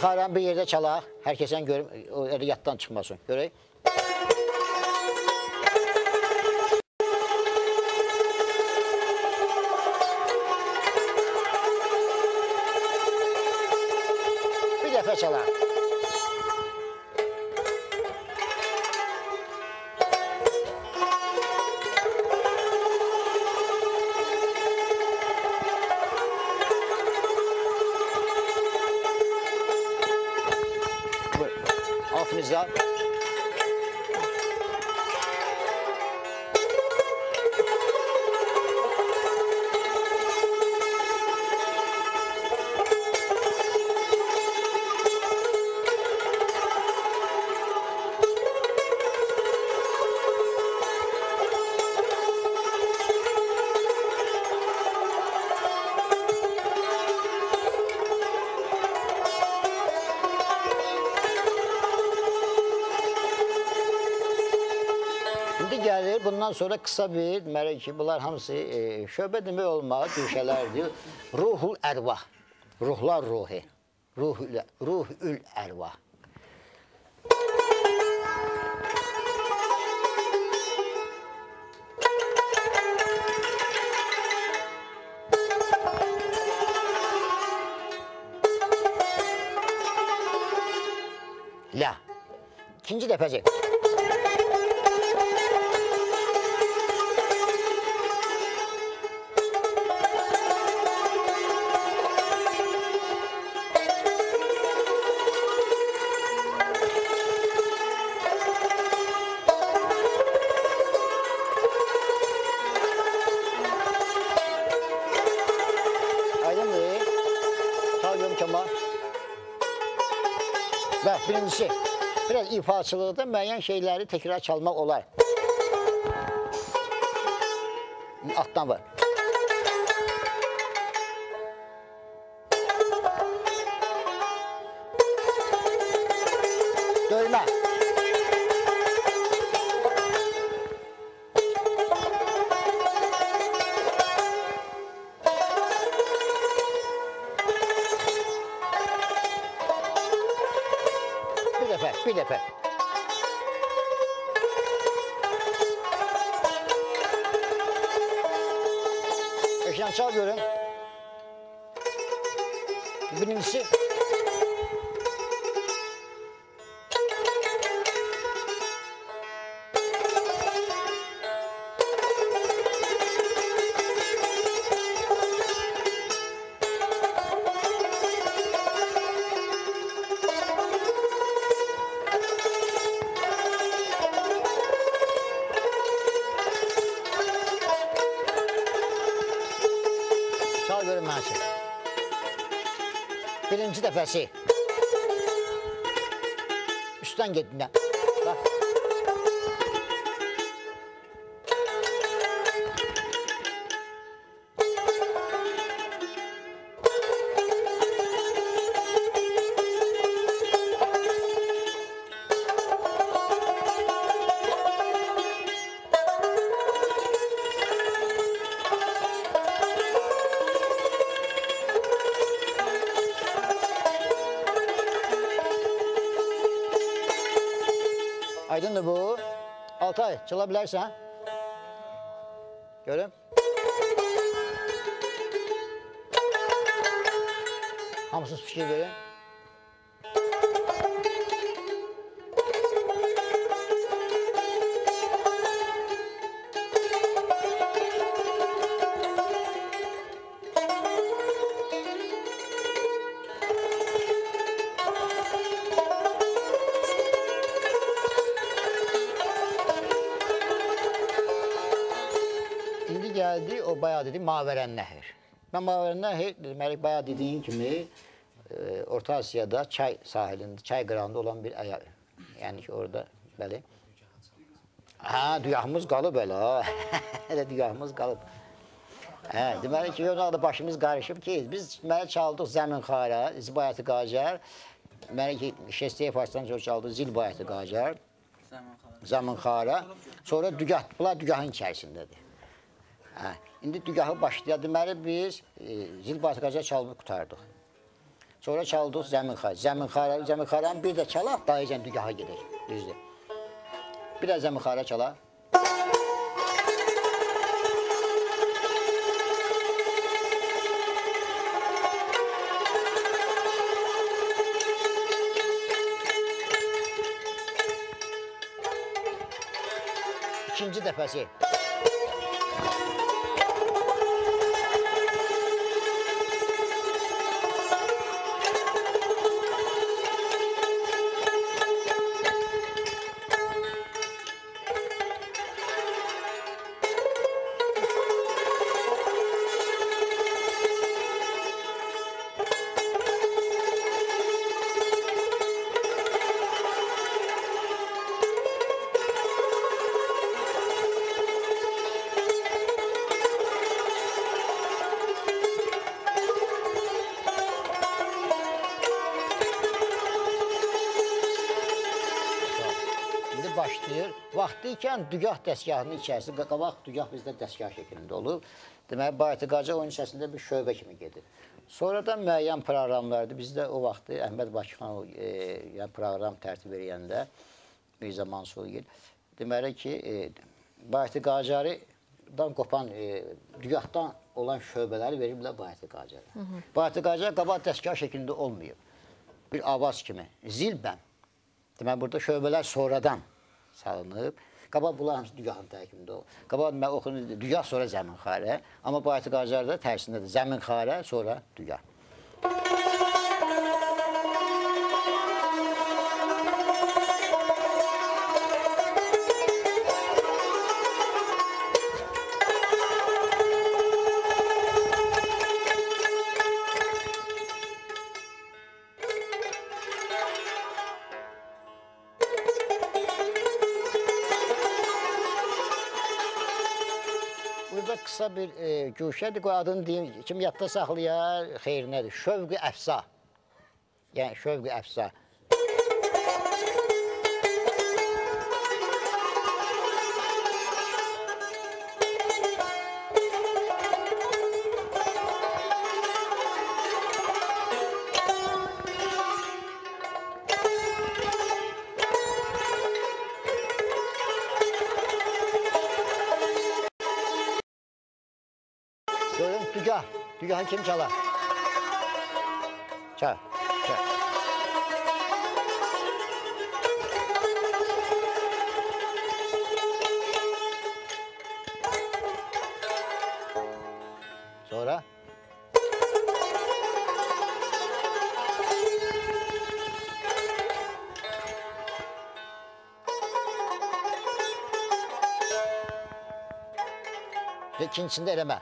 Xaranı bir yerdə çalaq. Hər kəsən görüm, o yaddan çıxmasın. Görək. Bir dəfə çalaq. Altımızda. Gəlir, bundan sonra qısa bir, deməli ki, bunlar hamısı şöbə demək olmaz, düşələrdir. Ruhul ərvah, ruhlar ruhi, ruhül ərvah. La, ikinci dəfəcək. Bax, birincisi, biraz ifaçılıqda müəyyən şeyləri təkrar çalmaq olar. Altdan var. Döymə. Bir dəfə. Eşyan çal görün. Birincisi. Çal görün mənsi. Birinci dəfəsi. Üstdən gedin. Bax. Aydındır bu. Altay, çala bilərsən. Görüm. Hamısız fikir verin. Gəldi, o bayağı dedi, Mavərən Nəhir. Mən Mavərən Nəhir, deməli, bayağı dediyin kimi Orta Asiyada çay sahilində, çay qırağında olan bir əyalə. Yəni ki, orada, bəli. Hə, düyahımız qalıb elə, elə düyahımız qalıb. Hə, deməli ki, yolda başımız qarışıb ki, biz deməli çaldıq Zəmin Xara, Zibayəti Qacar. Deməli ki, Şestiyə Farsdan çox çaldı, Zil Bayəti Qacar, Zəmin Xara. Sonra dügah, bunlar dügahın içərisindədir. İndi dügahı başlayaq. Deməli, biz Zil Bayəti Qacar çalıb qutardıq. Sonra çaldıq Zəminxar. Zəminxaranı bir də çalaq, dayıcan dügaha gedək. Düzdür. Bir də Zəminxara çalaq. İkinci dəfəsi. Başlayır. Vaxtı ikən dügah dəstgahının içərisində, qabaq dügah bizdə dəstgah şəklində olur. Deməli, Bayatı Qacar onun içərisində bir şöbə kimi gedir. Sonradan müəyyən proqramlardır. Bizdə o vaxtı Əhməd Bakıxanov proqram tərtib edəndə Mirzə Mansurgil deməli ki, Bayatı Qacardan qopan dügahdan olan şöbələri veriblər Bayatı Qacara. Bayatı Qacar qabaq dəstgah şəklində olmayıb. Bir avaz kimi, zilbəm. Deməli, burada şöbələr sonradan salınıb. Qabaq bunlar hamısı dügahın tərkibində olur. Qabaq oxunur dügah, sonra Zəminxarə. Amma Bayatı Qacarda tərsindədir. Zəminxarə, sonra dügah. Burada qısa bir güşədir, qoy adını deyim, kim yadda saxlayar, xeyrinədir. Şövqü əfsa. Yəni, şövqü əfsa. Görün, dügah. Dügahı kim çalar? Çal, çal. Sonra? İkincisinde eleme.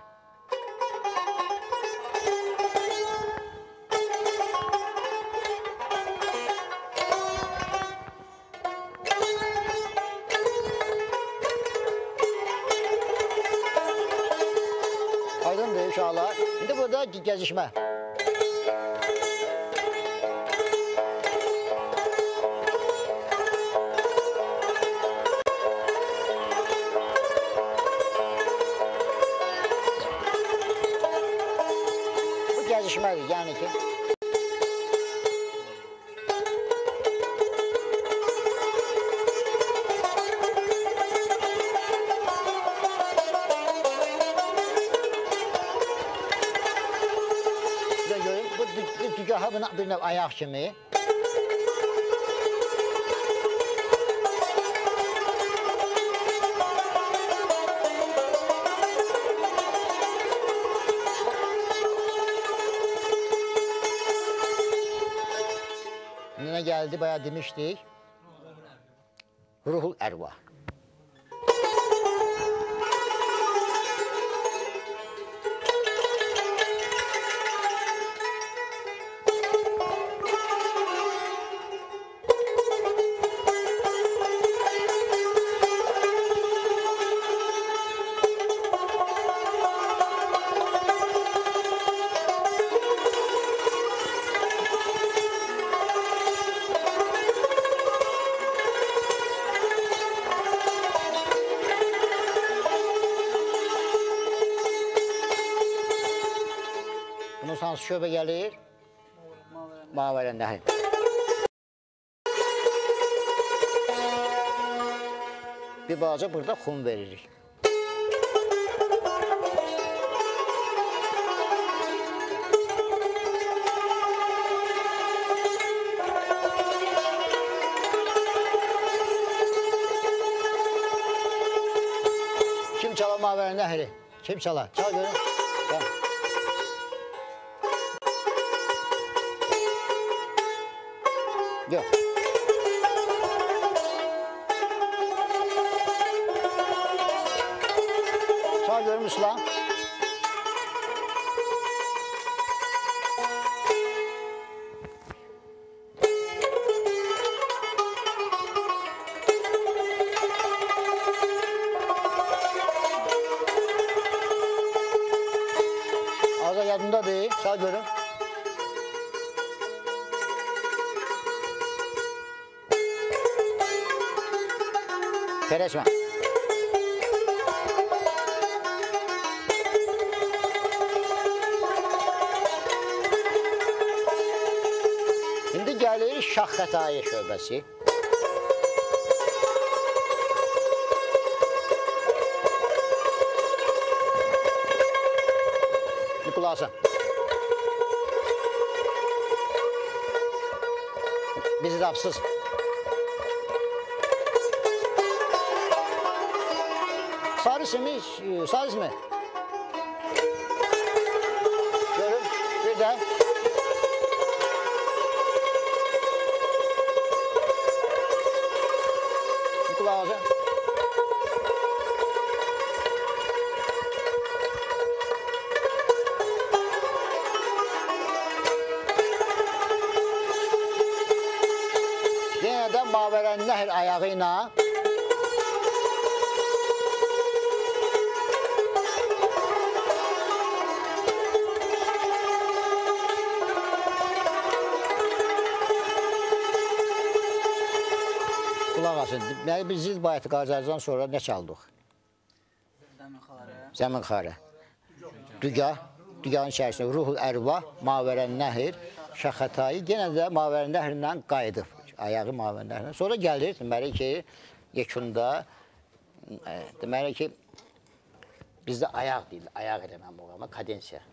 Aydındır uşaqlar. İndi burada gəzişmə. Bu gəzişmədir, yəni ki. Dügaha bir növ ayaq kimi. Nə gəldi, bayağı demişdik. Ruhul Ərvah. Bunun hansı şöbə gəlir? Mavərən Nəhər. Bir balaca burada xum veririk. Kim çalar Mavərən Nəhəri? Kim çalar? Çal görün. Gel. Yok. Çal görün Müslüman. Ağza yadında değil. Çal görün. Tereşme. Şimdi gəlir Şaxxətai şöbəsi. Bir qulaq asın. Biz rapsız. Sarısı mı? Sarısı mı? Görün. Bir de. Bir kulağı alacağım. Yine de Mavərən Nəhər ayağıyla qulaq asın. Deməli, biz zil bayatı Qacardan sonra nə çaldıq? Zəminxarə. Dügah. Dügahın içərisində Ruhul Ərva, Mavərən Nəhər, Şaxxətai. Yenə də Mavərən Nəhərlə qayıdıb. Ayağı Mavərən Nəhərlə. Sonra gəlir, deməli ki, yekunda, deməli ki, bizdə ayaq deyil, ayaq eləməm oğlama, kadensiya.